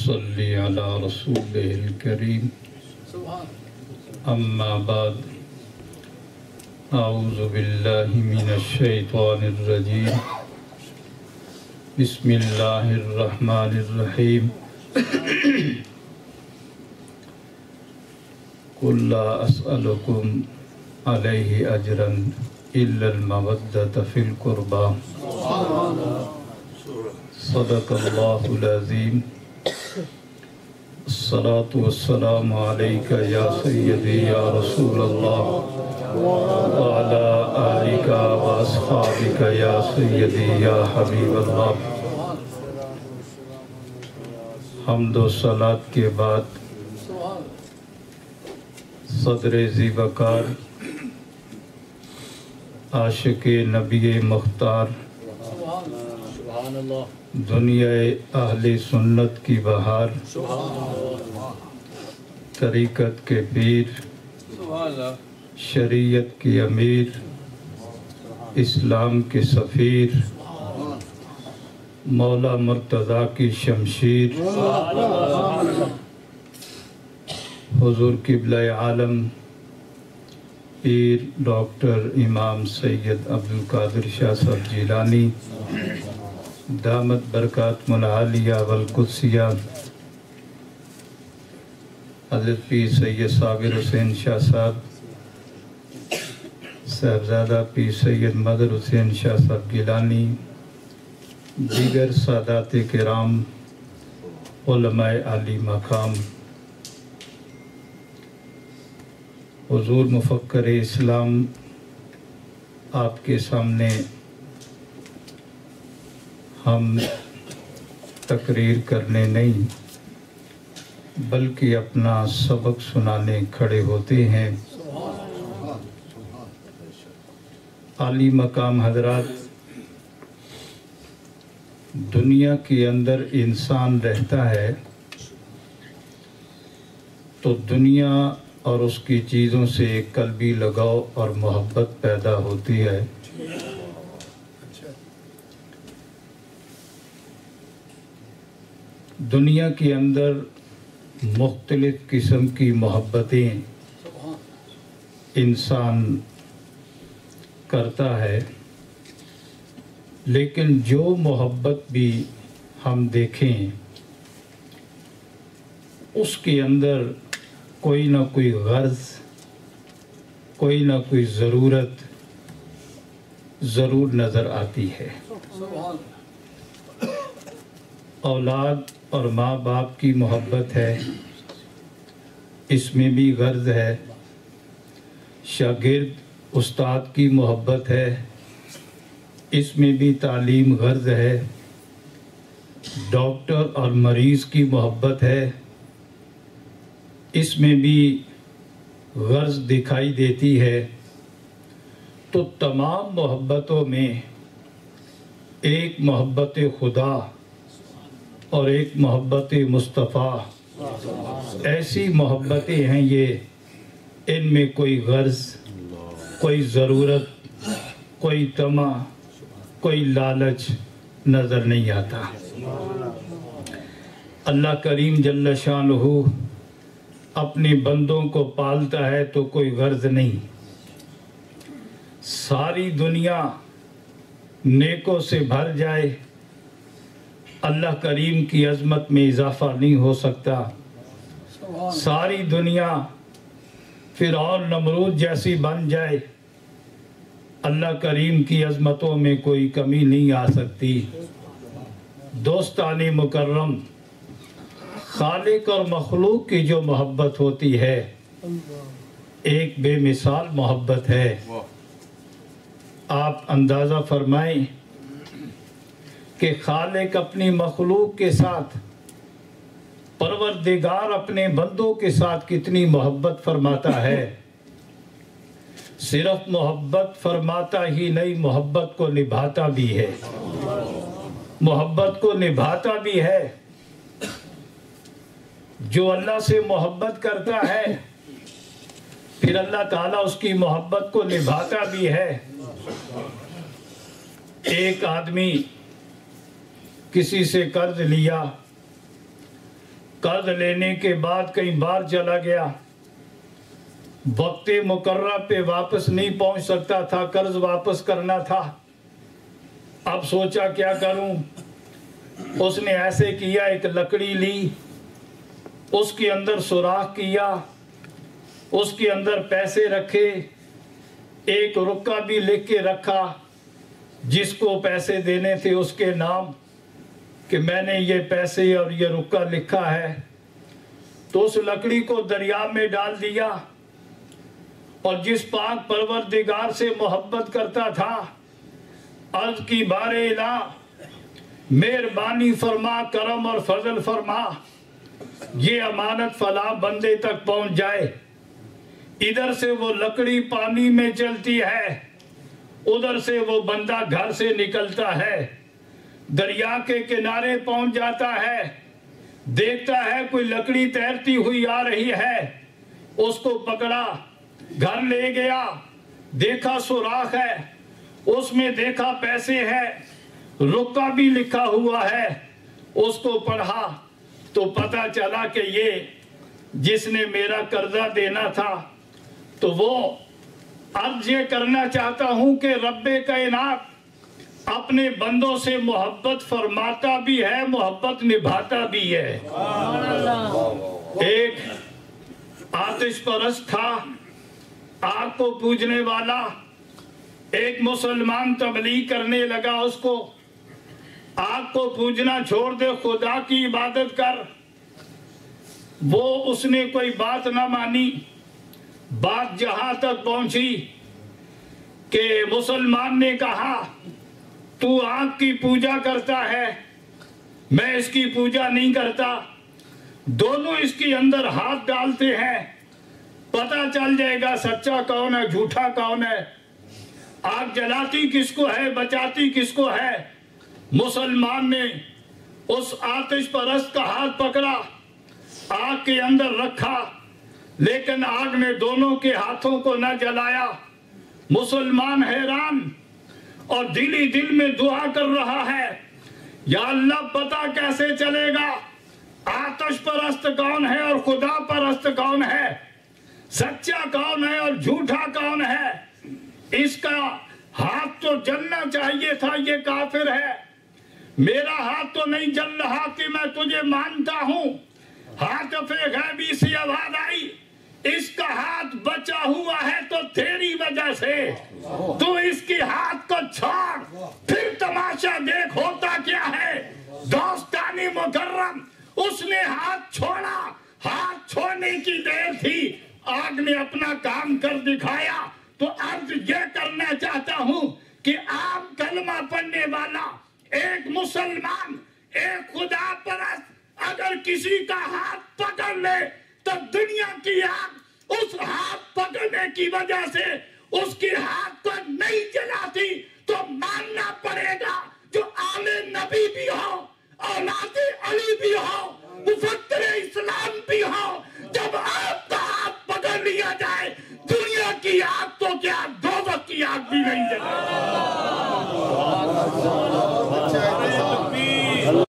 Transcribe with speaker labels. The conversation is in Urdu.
Speaker 1: صلی علی رسولہ الکریم اما بعد اعوذ باللہ من الشیطان الرجیم بسم اللہ الرحمن الرحیم قل لا اسألکم علیہ اجرا الا المودۃ فی القربى صدق اللہ العظیم الصلاة والسلام علیکہ یا سیدی یا رسول اللہ وعلی آلکہ واصحابکہ یا سیدی یا حبیب اللہ۔ حمد و صلاة کے بعد صدر زیبکار عاشق نبی مختار دنیا اہل سنت کی بہار طریقت کے پیر شریعت کی امیر اسلام کے سفیر مولا مرتضیٰ کی شمشیر حضور قبلہ عالم پیر ڈاکٹر امام سید عبدالقادر شاہ صاحب جیلانی دامت برکات العالیہ والقدسیہ، حضرت پیر سید صابر حسین شاہ صاحب، صاحبزادہ پیر سید مدر حسین شاہ صاحب گیلانی، دیگر سادات کرام، علماء عالی مقام، حضور مفکر اسلام، آپ کے سامنے ہم تقریر کرنے نہیں بلکہ اپنا سبق سنانے کھڑے ہوتے ہیں۔ عالی مقام حضرات، دنیا کے اندر انسان رہتا ہے تو دنیا اور اس کی چیزوں سے ایک قلبی لگاؤ اور محبت پیدا ہوتی ہے۔ دنیا کے اندر مختلف قسم کی محبتیں انسان کرتا ہے، لیکن جو محبت بھی ہم دیکھیں اس کے اندر کوئی نہ کوئی غرض، کوئی نہ کوئی ضرورت ضرور نظر آتی ہے۔ اولاد اور ماں باپ کی محبت ہے، اس میں بھی غرض ہے۔ شاگرد استاد کی محبت ہے، اس میں بھی تعلیم غرض ہے۔ ڈاکٹر اور مریض کی محبت ہے، اس میں بھی غرض دکھائی دیتی ہے۔ تو تمام محبتوں میں ایک محبت خدا اور ایک محبت مصطفیٰ، ایسی محبتیں ہیں یہ، ان میں کوئی غرض، کوئی ضرورت، کوئی طمع، کوئی لالچ نظر نہیں آتا۔ اللہ کریم جل شانہ اپنے بندوں کو پالتا ہے تو کوئی غرض نہیں۔ ساری دنیا نیکوں سے بھر جائے، اللہ کریم کی عظمت میں اضافہ نہیں ہو سکتا۔ ساری دنیا فرعون نمرود جیسی بن جائے، اللہ کریم کی عظمتوں میں کوئی کمی نہیں آ سکتی۔ دوستان مکرم، خالق اور مخلوق کی جو محبت ہوتی ہے ایک بے مثال محبت ہے۔ آپ اندازہ فرمائیں کہ خالق اپنی مخلوق کے ساتھ، پروردگار اپنے بندوں کے ساتھ کتنی محبت فرماتا ہے۔ صرف محبت فرماتا ہی نہیں، محبت کو نبھاتا بھی ہے، محبت کو نبھاتا بھی ہے۔ جو اللہ سے محبت کرتا ہے پھر اللہ تعالیٰ اس کی محبت کو نبھاتا بھی ہے۔ ایک آدمی کسی سے قرض لیا، قرض لینے کے بعد کئی بار چلا گیا، وقت مقررہ پہ واپس نہیں پہنچ سکتا تھا، قرض واپس کرنا تھا۔ اب سوچا کیا کروں؟ اس نے ایسے کیا، ایک لکڑی لی، اس کے اندر سوراخ کیا، اس کے اندر پیسے رکھے، ایک رکا بھی لکھ کے رکھا جس کو پیسے دینے تھے اس کے نام، کہ میں نے یہ پیسے اور یہ رکا لکھا ہے۔ تو اس لکڑی کو دریا میں ڈال دیا، اور جس پاک پروردگار سے محبت کرتا تھا عرض کی بار الہ مہربانی فرما، کرم اور فضل فرما، یہ امانت فلاں بندے تک پہنچ جائے۔ ادھر سے وہ لکڑی پانی میں چلتی ہے، ادھر سے وہ بندہ گھر سے نکلتا ہے، دریا کے کنارے پہنچ جاتا ہے، دیکھتا ہے کوئی لکڑی تیرتی ہوئی آ رہی ہے، اس کو پکڑا، گھر لے گیا، دیکھا سوراخ ہے، اس میں دیکھا پیسے ہے، رکا بھی لکھا ہوا ہے، اس کو پڑھا تو پتا چلا کہ یہ جس نے میرا قرضہ دینا تھا۔ تو وہ عرض یہ کرنا چاہتا ہوں کہ رب کائنات اپنے بندوں سے محبت فرماتا بھی ہے، محبت نبھاتا بھی ہے۔ ایک آتش پرست تھا، آگ کو پوجنے والا، ایک مسلمان تبلیغ کرنے لگا اس کو، آگ کو پوجنا چھوڑ دے، خدا کی عبادت کر۔ وہ اس نے کوئی بات نہ مانی، بات جہاں تک پہنچی کہ مسلمان نے کہا تو آگ کی پوجا کرتا ہے، میں اس کی پوجا نہیں کرتا۔ دونوں اس کے اندر ہاتھ ڈالتے ہیں، پتہ چل جائے گا سچا کون ہے جھوٹا کون ہے، آگ جلاتی کس کو ہے بچاتی کس کو ہے۔ مسلمان نے اس آتش پرست کا ہاتھ پکڑا، آگ کے اندر رکھا، لیکن آگ نے دونوں کے ہاتھوں کو نہ جلایا۔ مسلمان حیران اور دل ہی دل میں دعا کر رہا ہے، یا اللہ پتہ کیسے چلے گا آتش پرست کون ہے اور خدا پرست کون ہے، سچا کون ہے اور جھوٹا کون ہے۔ اس کا ہاتھ تو جلنا چاہیے تھا، یہ کافر ہے، میرا ہاتھ تو نہیں جل رہا کہ میں تجھے مانتا ہوں۔ ہاتف غیبی سے آواز آئی، اس کا ہاتھ بچا ہوا ہے تو تیری وجہ سے، تو اس کی ہاتھ کو چھوڑ، پھر تماشا دیکھ ہوتا کیا ہے۔ دوستانی مکرم، اس نے ہاتھ چھوڑا، ہاتھ چھوڑنے کی دیر تھی، آگ نے اپنا کام کر دکھایا۔ تو عرض یہ کرنا چاہتا ہوں کہ عام کلمہ پڑھنے والا ایک مسلمان، ایک خدا پرست اگر کسی کا ہاتھ پکڑ لے تو دنیا کی آگ اس ہاتھ پکڑنے کی وجہ سے اس کی ہاتھ کو نہیں جلاتی، تو ماننا پڑے گا جو آل نبی بھی ہو، اولاد علی بھی ہو، مفکر اسلام بھی ہو،